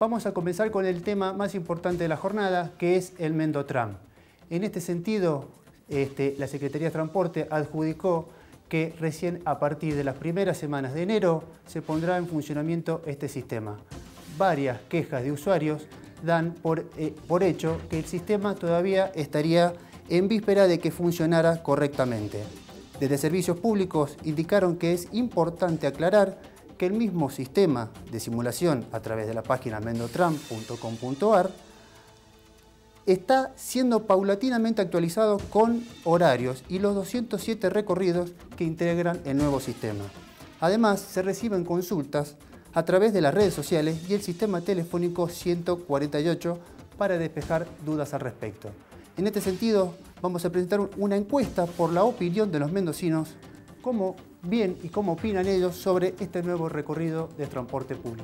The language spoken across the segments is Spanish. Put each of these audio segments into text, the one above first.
Vamos a comenzar con el tema más importante de la jornada, que es el Mendotram. En este sentido, la Secretaría de Transporte adjudicó que recién a partir de las primeras semanas de enero se pondrá en funcionamiento este sistema. Varias quejas de usuarios dan por hecho que el sistema todavía estaría en víspera de que funcionara correctamente. Desde Servicios Públicos indicaron que es importante aclarar que el mismo sistema de simulación a través de la página mendotram.com.ar está siendo paulatinamente actualizado con horarios y los 207 recorridos que integran el nuevo sistema. Además, se reciben consultas a través de las redes sociales y el sistema telefónico 148 para despejar dudas al respecto. En este sentido, vamos a presentar una encuesta por la opinión de los mendocinos, cómo bien y cómo opinan ellos sobre este nuevo recorrido de transporte público.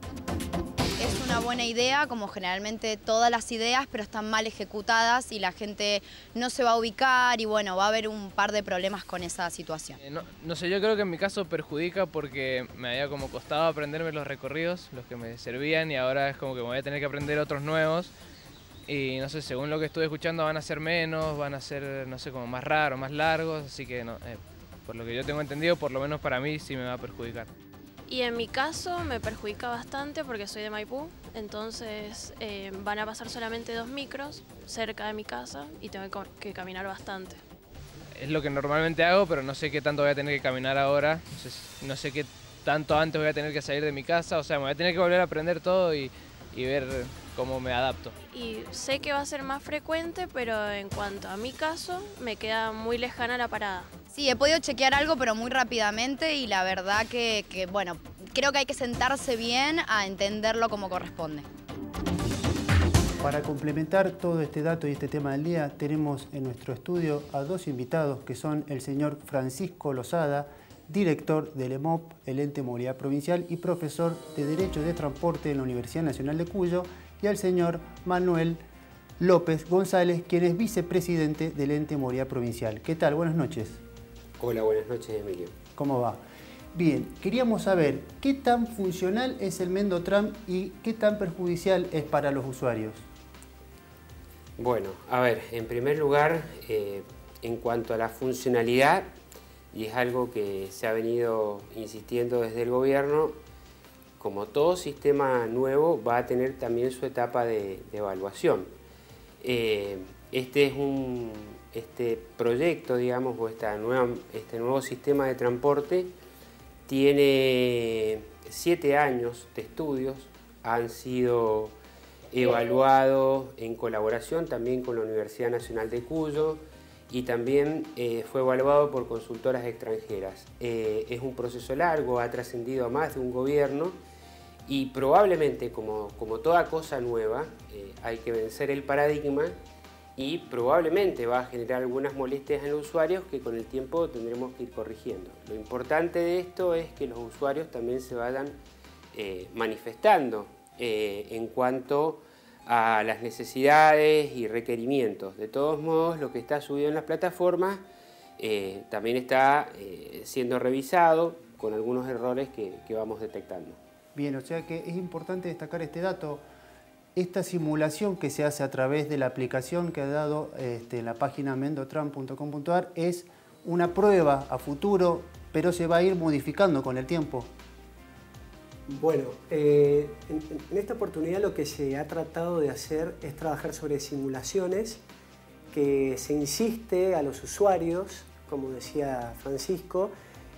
Es una buena idea, como generalmente todas las ideas, pero están mal ejecutadas y la gente no se va a ubicar y bueno, va a haber un par de problemas con esa situación. No sé, yo creo que en mi caso perjudica porque me había como costado aprenderme los recorridos, los que me servían, y ahora es como que me voy a tener que aprender otros nuevos. Y no sé, según lo que estuve escuchando van a ser menos, van a ser, no sé, como más raros, más largos, así que no, por lo que yo tengo entendido, por lo menos para mí sí me va a perjudicar. Y en mi caso me perjudica bastante porque soy de Maipú, entonces van a pasar solamente 2 micros cerca de mi casa y tengo que caminar bastante. Es lo que normalmente hago, pero no sé qué tanto voy a tener que caminar ahora, no sé qué tanto antes voy a tener que salir de mi casa, o sea, me voy a tener que volver a aprender todo y ver cómo me adapto. Y sé que va a ser más frecuente, pero en cuanto a mi caso, me queda muy lejana la parada. Sí, he podido chequear algo, pero muy rápidamente y la verdad que bueno, creo que hay que sentarse bien a entenderlo como corresponde. Para complementar todo este dato y este tema del día, tenemos en nuestro estudio a dos invitados que son el señor Francisco Lozada, director del EMOP, el Ente de Movilidad Provincial, y profesor de Derecho de Transporte en la Universidad Nacional de Cuyo, y al señor Manuel López González, quien es vicepresidente del Ente de Movilidad Provincial. ¿Qué tal? Buenas noches. Hola, buenas noches, Emilio. ¿Cómo va? Bien, queríamos saber qué tan funcional es el Mendotram y qué tan perjudicial es para los usuarios. Bueno, a ver, en primer lugar, en cuanto a la funcionalidad, y es algo que se ha venido insistiendo desde el gobierno, como todo sistema nuevo va a tener también su etapa de evaluación. Este proyecto, digamos, o este nuevo sistema de transporte tiene 7 años de estudios, han sido evaluados en colaboración también con la Universidad Nacional de Cuyo y también fue evaluado por consultoras extranjeras. Es un proceso largo, ha trascendido a más de un gobierno y probablemente, como toda cosa nueva, hay que vencer el paradigma y probablemente va a generar algunas molestias en los usuarios que con el tiempo tendremos que ir corrigiendo. Lo importante de esto es que los usuarios también se vayan manifestando en cuanto a las necesidades y requerimientos. De todos modos, lo que está subido en las plataformas también está siendo revisado con algunos errores que vamos detectando. Bien, o sea que es importante destacar este dato. Esta simulación que se hace a través de la aplicación que ha dado en la página mendotram.com.ar es una prueba a futuro, pero se va a ir modificando con el tiempo. Bueno, en esta oportunidad lo que se ha tratado de hacer es trabajar sobre simulaciones que se insiste a los usuarios, como decía Francisco,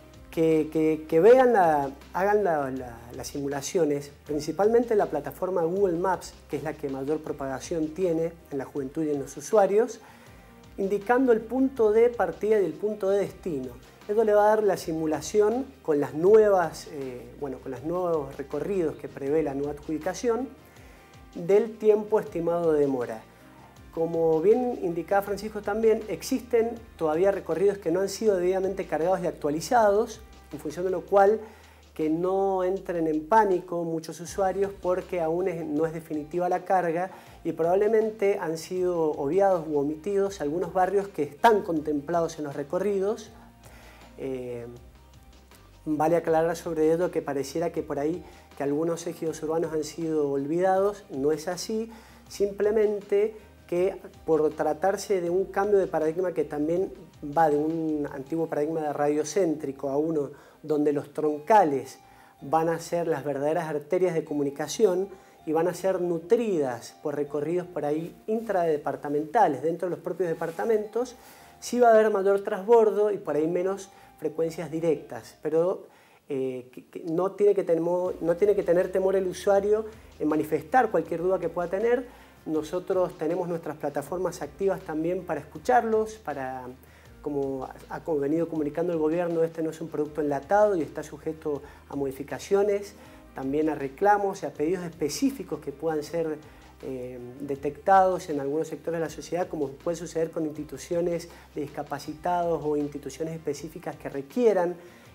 que vean, hagan las simulaciones, principalmente en la plataforma Google Maps, que es la que mayor propagación tiene en la juventud y en los usuarios, indicando el punto de partida y el punto de destino. Esto le va a dar la simulación con las nuevas, con los nuevos recorridos que prevé la nueva adjudicación del tiempo estimado de demora. Como bien indicaba Francisco también, existen todavía recorridos que no han sido debidamente cargados y actualizados, en función de lo cual que no entren en pánico muchos usuarios porque aún no es definitiva la carga y probablemente han sido obviados u omitidos algunos barrios que están contemplados en los recorridos. Vale aclarar sobre ello que pareciera que por ahí que algunos ejidos urbanos han sido olvidados, no es así, simplemente que por tratarse de un cambio de paradigma que también va de un antiguo paradigma de radiocéntrico a uno donde los troncales van a ser las verdaderas arterias de comunicación y van a ser nutridas por recorridos por ahí intradepartamentales dentro de los propios departamentos, sí va a haber mayor transbordo y por ahí menos frecuencias directas, pero no tiene que tener temor el usuario en manifestar cualquier duda que pueda tener. Nosotros tenemos nuestras plataformas activas también para escucharlos, como ha venido comunicando el gobierno, este no es un producto enlatado y está sujeto a modificaciones, también a reclamos y a pedidos específicos que puedan ser detectados en algunos sectores de la sociedad, como puede suceder con instituciones de discapacitados o instituciones específicas que requieran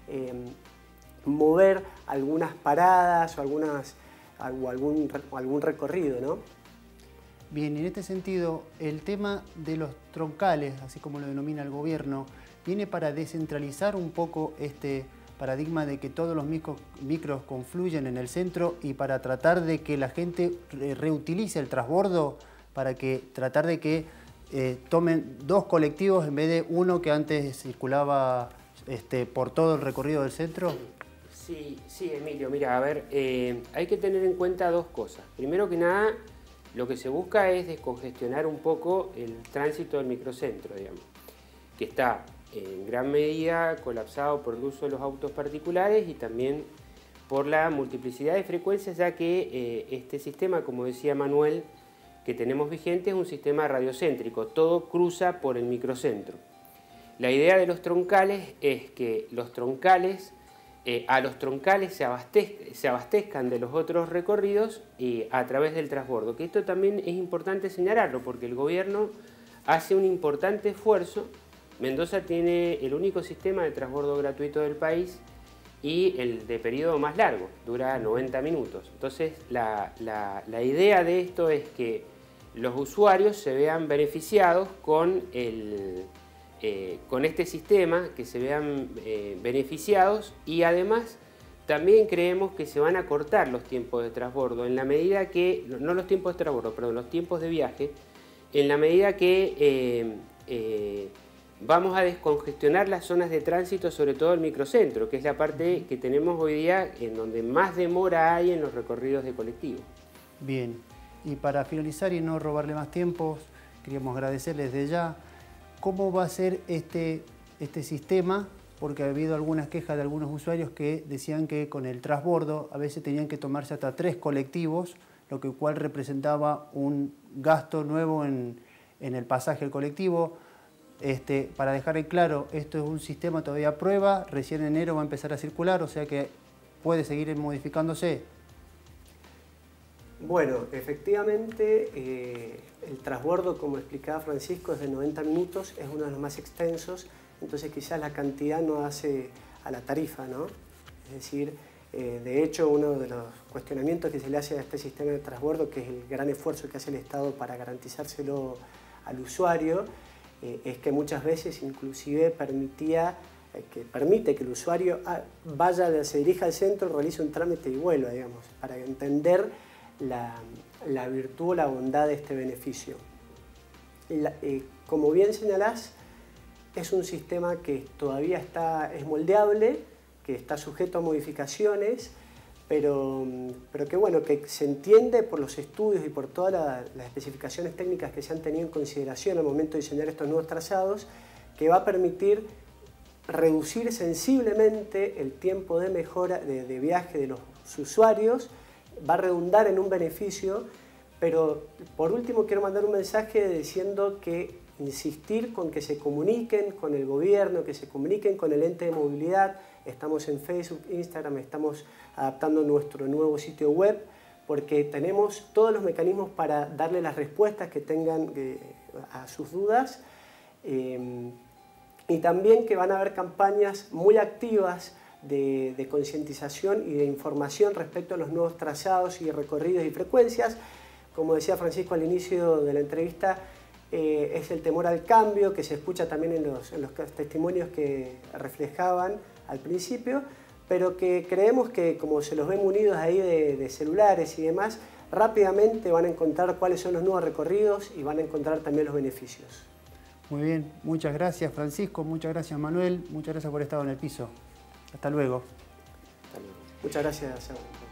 mover algunas paradas o algún recorrido, ¿no? Bien, en este sentido, el tema de los troncales, así como lo denomina el gobierno, viene para descentralizar un poco este paradigma de que todos los micros confluyen en el centro y para tratar de que la gente reutilice el transbordo, para tratar de que tomen dos colectivos en vez de uno que antes circulaba por todo el recorrido del centro. Sí, Emilio, mira, a ver, hay que tener en cuenta dos cosas. Primero que nada, lo que se busca es descongestionar un poco el tránsito del microcentro, digamos, que está en gran medida colapsado por el uso de los autos particulares y también por la multiplicidad de frecuencias, ya que este sistema, como decía Manuel, que tenemos vigente es un sistema radiocéntrico, todo cruza por el microcentro. La idea de los troncales es que los troncales, a los troncales se abastezcan de los otros recorridos a través del transbordo, que esto también es importante señalarlo porque el gobierno hace un importante esfuerzo. Mendoza tiene el único sistema de transbordo gratuito del país y el de periodo más largo, dura 90 minutos. Entonces la idea de esto es que los usuarios se vean beneficiados con este sistema, que se vean beneficiados, y además también creemos que se van a cortar los tiempos de transbordo en la medida que, no los tiempos de transbordo, perdón, los tiempos de viaje, en la medida que vamos a descongestionar las zonas de tránsito, sobre todo el microcentro, que es la parte que tenemos hoy día en donde más demora hay en los recorridos de colectivo. Bien, y para finalizar y no robarle más tiempo, queríamos agradecerles desde ya. ¿Cómo va a ser este sistema? Porque ha habido algunas quejas de algunos usuarios que decían que con el transbordo a veces tenían que tomarse hasta 3 colectivos, lo que cual representaba un gasto nuevo en el pasaje al colectivo. Para dejar en claro, esto es un sistema todavía a prueba, recién en enero va a empezar a circular, o sea que puede seguir modificándose. Bueno, efectivamente, el transbordo, como explicaba Francisco, es de 90 minutos, es uno de los más extensos, entonces quizás la cantidad no hace a la tarifa, ¿no? Es decir, de hecho, uno de los cuestionamientos que se le hace a este sistema de transbordo, que es el gran esfuerzo que hace el Estado para garantizárselo al usuario, es que muchas veces inclusive permite que el usuario se dirija al centro, realice un trámite y vuelva, digamos, para entender la virtud o la bondad de este beneficio. Como bien señalás, es un sistema que todavía es moldeable, que está sujeto a modificaciones, pero que bueno, que se entiende por los estudios y por todas las especificaciones técnicas que se han tenido en consideración al momento de diseñar estos nuevos trazados, que va a permitir reducir sensiblemente el tiempo de mejora de viaje de los usuarios, va a redundar en un beneficio, pero por último quiero mandar un mensaje diciendo que insistir con que se comuniquen con el gobierno, que se comuniquen con el ente de movilidad. Estamos en Facebook, Instagram, estamos adaptando nuestro nuevo sitio web porque tenemos todos los mecanismos para darle las respuestas que tengan a sus dudas y también que van a haber campañas muy activas de concientización y de información respecto a los nuevos trazados y recorridos y frecuencias. Como decía Francisco al inicio de la entrevista, es el temor al cambio que se escucha también en los testimonios que reflejaban al principio, pero que creemos que como se los ven munidos ahí de celulares y demás, rápidamente van a encontrar cuáles son los nuevos recorridos y van a encontrar también los beneficios. Muy bien, muchas gracias Francisco, muchas gracias Manuel, muchas gracias por estar en el piso. Hasta luego. Muchas gracias.